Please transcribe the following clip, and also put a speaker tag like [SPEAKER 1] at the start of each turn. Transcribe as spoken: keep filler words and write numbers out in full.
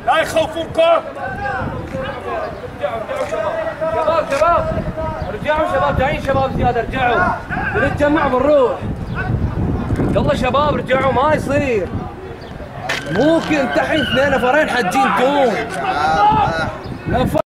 [SPEAKER 1] لا يخوفونكم.
[SPEAKER 2] شباب شباب رجعوا شباب، جايين شباب زياده، رجعوا بنتجمع بنروح. يلا شباب رجعوا، ما يصير ممكن تحين اثنين نفرين حجين توم.